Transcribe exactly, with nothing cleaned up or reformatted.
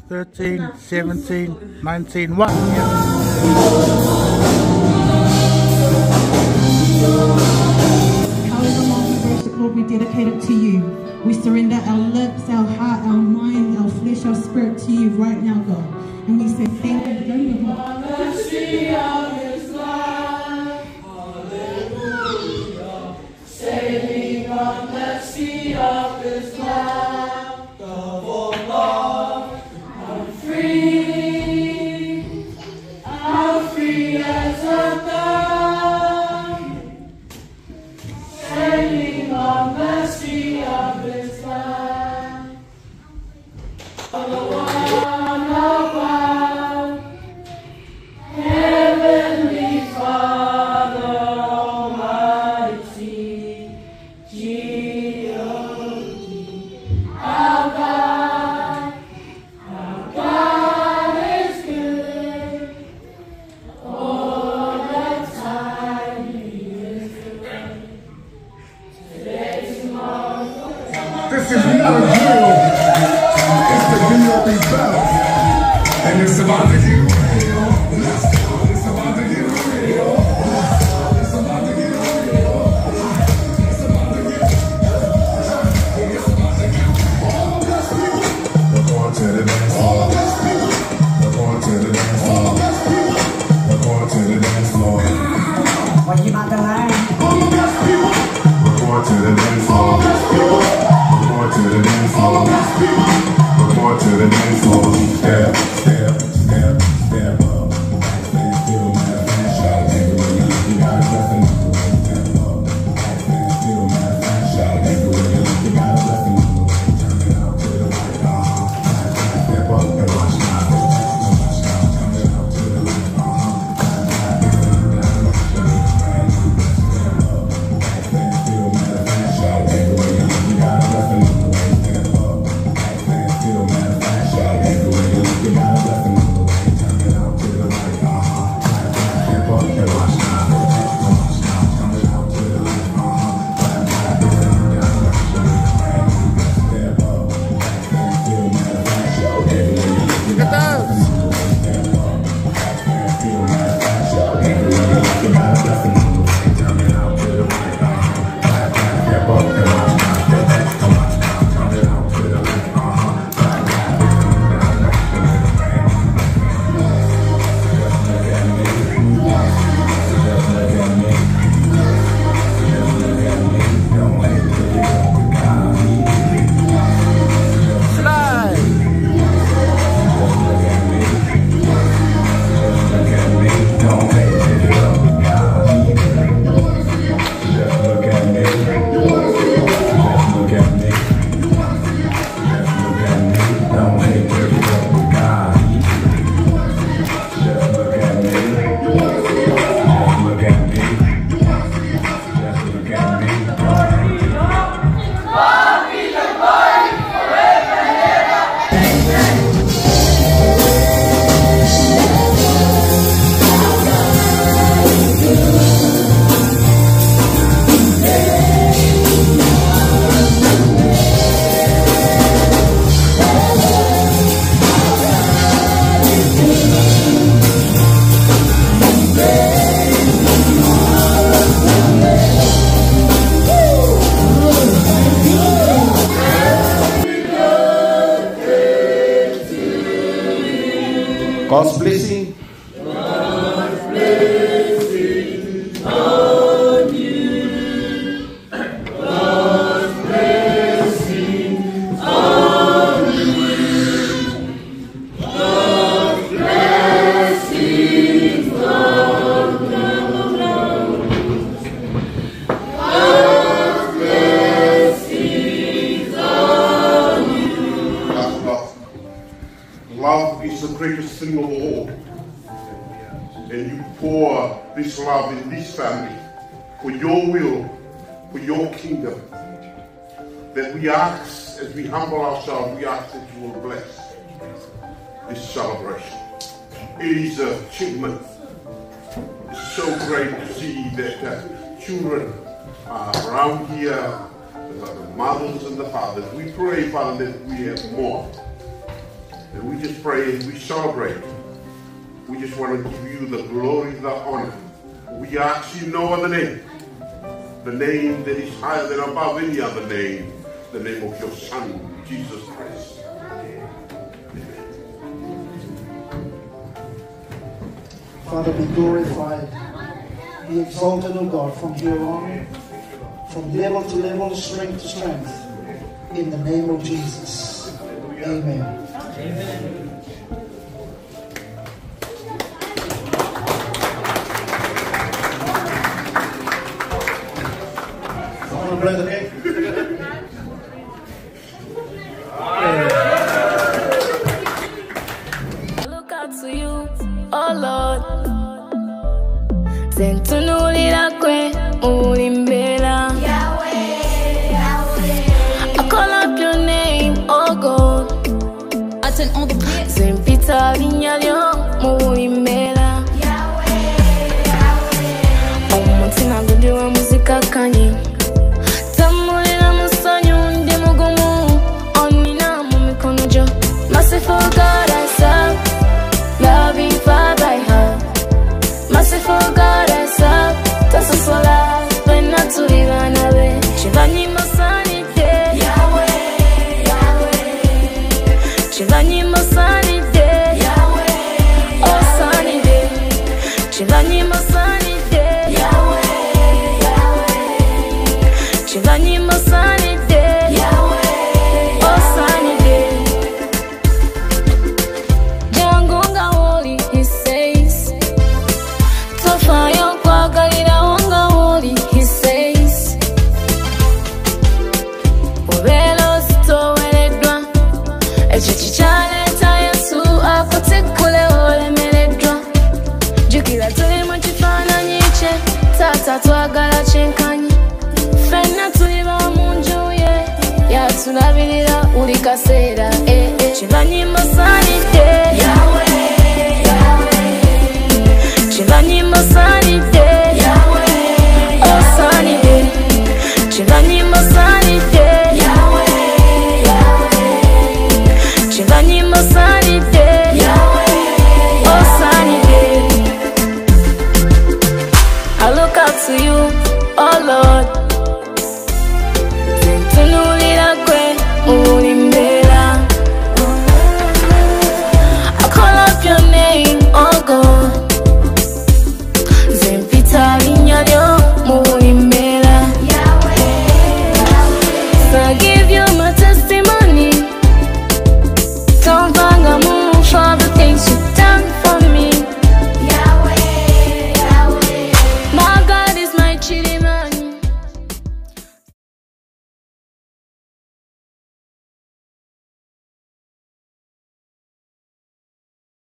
thirteen, seventeen, nineteen, one. Yeah. However long we worship, Lord, we dedicate it to you. We surrender our lips, our heart, our mind, our flesh, our spirit to you right now, God. And we say thank you. On the sea of His love, hallelujah. Sailing on the sea of His love, love, oh Lord, I'm free, I'm free as a dove, sailing on the sea of His love. On the one above, Heavenly Father Almighty, G O D, our God, our God is good, all the time He is good. Today, tomorrow, This is not a drill. It's the D O B battle. And it's about to get real. Let's go. It's about to get real. It's about to get real. It's about to get It's about to get all the best people. We're going to the dance floor. All the best people. We're going to the dance floor. All the best people. We're going to the dance floor. What you about to learn? All the best people. We're going to the dance floor. All the best people. We're going to the dance floor. All the best people. We're going to the dance floor. Step, step, step, step up. Backstand still, matter of fact, shout everywhere you look. You got a blessing on the way. Step up. Backstand still, matter of fact, shout everywhere you look. You got a blessing on the way. Turn it out to the right. Uh-huh. Step up and watch now. Watch now. Turn it out to the right. Uh-huh. Step up. Backstand still, matter of fact, shout everywhere you look. You got a blessing on the way. Step up. Backstand still, matter of fact, shout everywhere you look. You got a blessing on the way. Turn it out to the right. Uh-huh. Step up and watch now. Watch now. Turn it out to the right. Uh-huh. Step up. Backstand still, matter of fact, shout everywhere you look. You got a blessing on the way. Step up. Backstand still, matter of fact, shout everywhere you look. You got a blessing on the way. Turn it out to the right. Uh-huh. Step up and watch now. Watch now. Turn it out to the right. Uh-huh. God's blessing. God's blessing on you. God's blessing on you. God's blessing on you. God's blessing on you. That's love. Love is the greatest thing of all. And you pour this love in this family for your will, for your kingdom. That we ask, as we humble ourselves, we ask that you will bless this celebration. It is an achievement. It's so great to see that uh, children are around here, the mothers and the fathers. We pray, Father, that we have more. And we just pray and we celebrate. We just want to give you the glory, the honor. We ask you no other name. The name that is higher than above any other name. The name of your Son, Jesus Christ. Father, be glorified, be exalted, O God, from here on, from level to level, strength to strength, in the name of Jesus. Amen. Amen. Brethren, look out to you, oh Lord. Sentunulira kwe ulimbela. Yahweh, Yahweh. I call up your name, oh God. I turn on the beat. Sempita vinyalyo ulimbela. Yahweh, Yahweh. Omutima gudiwa muzika kanyi. Merciful God I serve, loving Father I have. Merciful God I serve, that's a solar, but not to live another. Chivani Masani de Yahweh, Yahweh. Chivani Masani de Yahweh, oh Sunny de. Chivani Masani de Yahweh, Yahweh. Chivani Masani de Yahweh, oh Sunny de. Twagala chenkanyi fenna tuliba munjuye yatulabirira uli kaseera eh eh chivanyi masani de Yahweh, Yahweh. Chivanyi masani